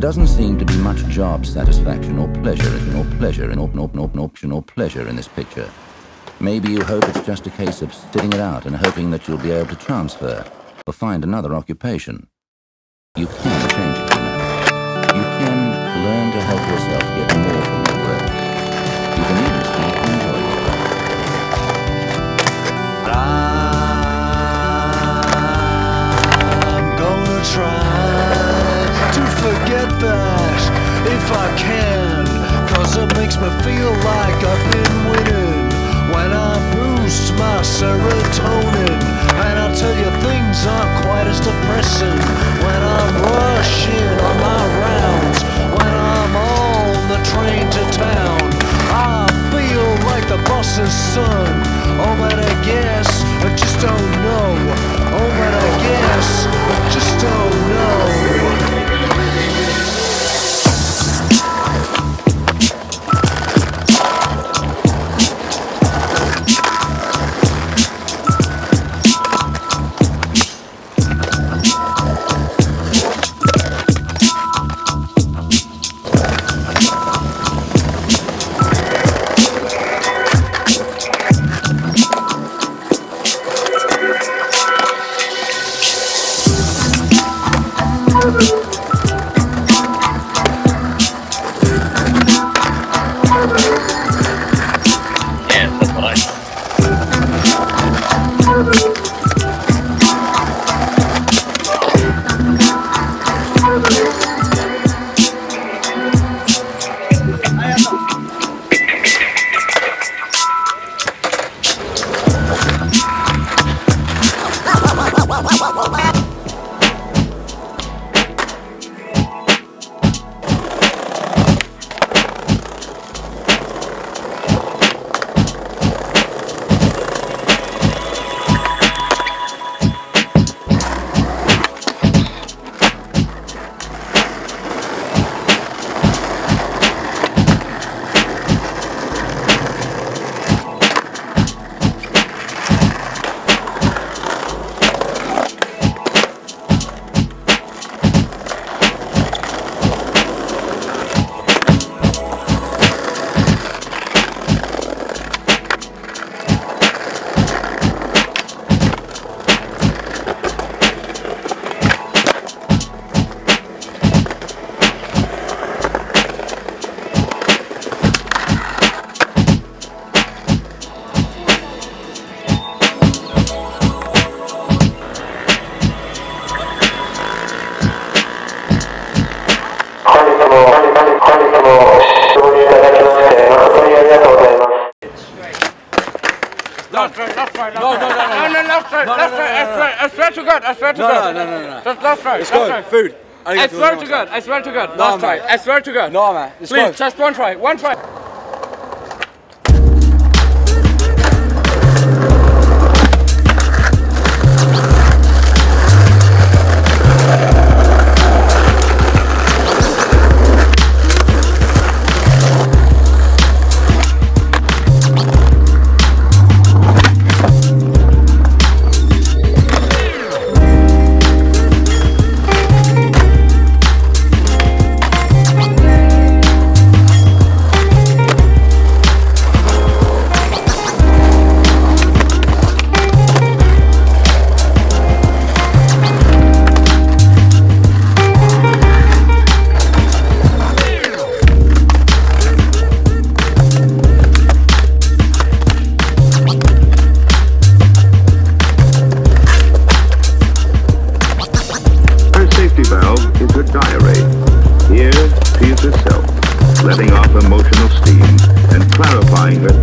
There doesn't seem to be much job satisfaction or pleasure in this picture. Maybe you hope it's just a case of sitting it out and hoping that you'll be able to transfer or find another occupation. You can change it, you know. You can learn to help yourself get more from your work. You can even start to enjoy it. I'm gonna try to forget that if I can, 'cause it makes me feel like I've been winning when I boost my serotonin. And I'll tell you, things aren't quite as depressing when I'm rushing on my rounds, when I'm on the train to town. I feel like the boss's son. Oh, but I guess I just don't know. Oh, but I guess I just don't know. No. Just last try. Let's go. Food. I swear to God. Last try. I swear to God. No, man. Please, just one try. One try. letting off emotional steam and clarifying her